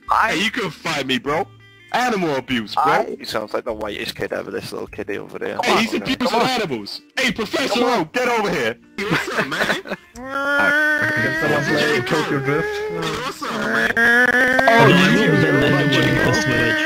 Hey, you couldn't fight me, bro. Animal abuse, bro. He sounds like the whitest kid ever, this little kiddie over there. Hey, he's abusing animals. Hey, Professor O, get over here. Hey, what's up, man? Can someone play Tokyo Drift? Hey, what's up, man? Oh, you switch.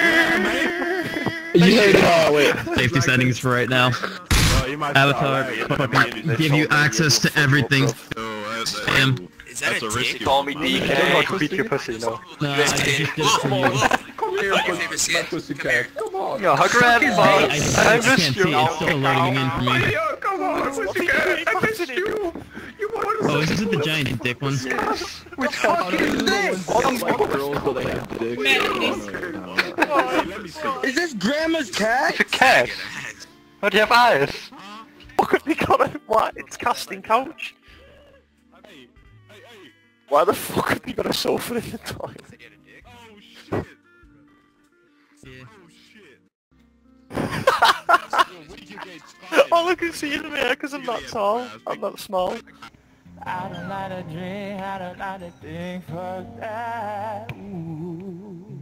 You heard wait. Safety settings for right now. Avatar fucking give you access to everything. Damn. Is that a dick? Call me DK. I don't know how to beat your pussy, no. No, I just did it for you. Come here, pussycat. Come on. Yo, hug her ass, I boss. can't see it, it's still loading in for me. Yo, come on, pussycat. I missed you. You want to Oh, is this the giant dick one? Which fuck is this? Girls, but they have dicks. Is this grandma's cat? It's a cat. Why do you have eyes? What have you got a what? It's casting couch. Why the fuck have you got a sofa in the toilet? All I can see is me because I'm not tall. I'm not small. I don't like to drink, I don't like to think, fuck that. Ooh.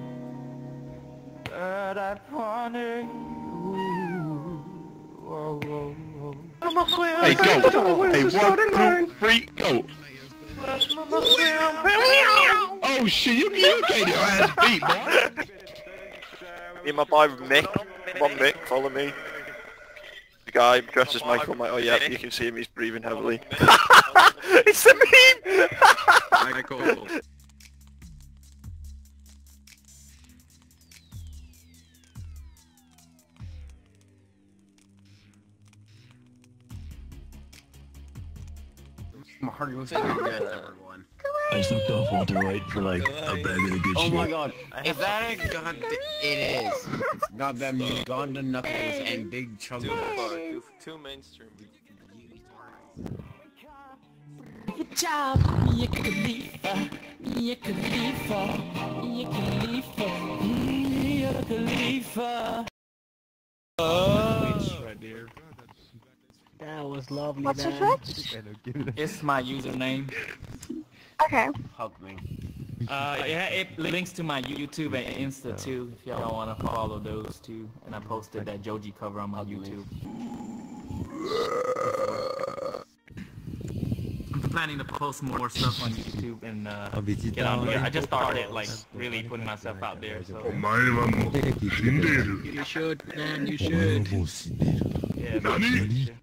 But I ponder you. Whoa, whoa, whoa. Hey, go. Hey, 1, 2, 3, go. Oh shit, you get your ass beat, boy. Me and my boy Mick. Come on, Mick, follow me. The guy dressed as Michael. Oh yeah, you can see him. He's breathing heavily. It's the meme. Michael. I slipped off Walter White for like a bag of the good shit. Oh my god, is that a god? It is. Got them Uganda knuckles and big chunks. Too mainstream. Good job, Mia Khalifa, Mia Khalifa, Mia Khalifa, Mia Khalifa. That was lovely. What's your Twitch? It's my username. Okay. Hug me. Yeah, it links to my YouTube and Insta too, if y'all want to follow those too. And I posted that Joji cover on my YouTube. I'm planning to post more stuff on YouTube and get on here. I just started like really putting myself out there. So. You should, man, you should. Yeah,